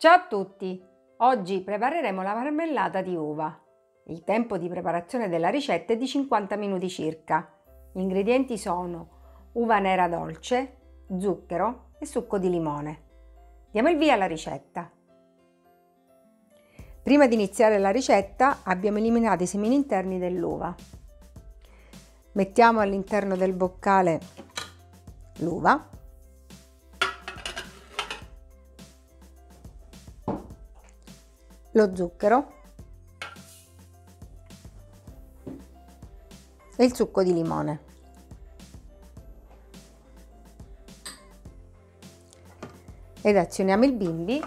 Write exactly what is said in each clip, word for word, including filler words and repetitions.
Ciao a tutti! Oggi prepareremo la marmellata di uva. Il tempo di preparazione della ricetta è di cinquanta minuti circa. Gli ingredienti sono uva nera dolce, zucchero e succo di limone. Diamo il via alla ricetta. Prima di iniziare la ricetta abbiamo eliminato i semini interni dell'uva. Mettiamo all'interno del boccale l'uva. Lo zucchero e il succo di limone. Ed azioniamo il bimbi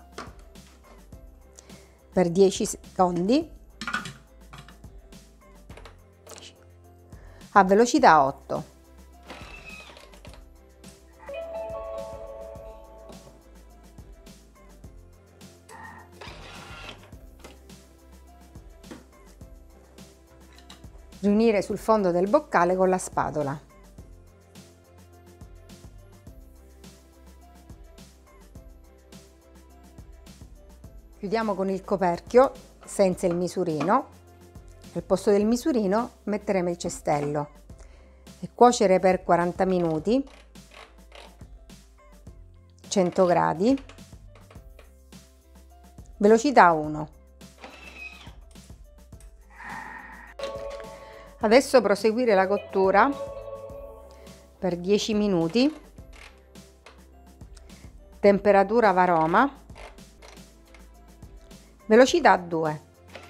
per dieci secondi a velocità otto. Riunire sul fondo del boccale con la spatola. Chiudiamo con il coperchio senza il misurino. Al posto del misurino metteremo il cestello e cuocere per quaranta minuti, cento gradi, velocità uno. Adesso proseguire la cottura per dieci minuti, temperatura varoma, velocità due.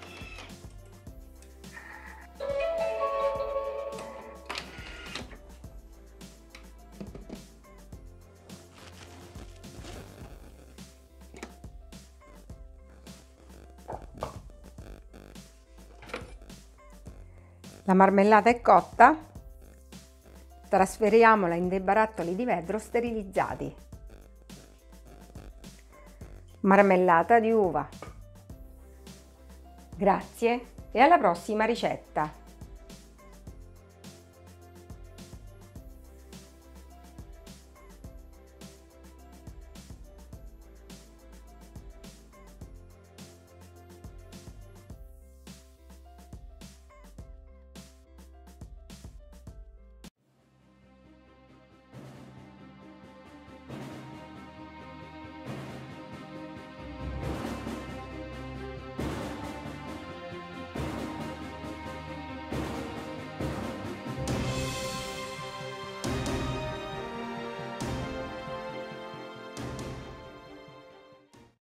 La marmellata è cotta, trasferiamola in dei barattoli di vetro sterilizzati. Marmellata di uva. Grazie e alla prossima ricetta!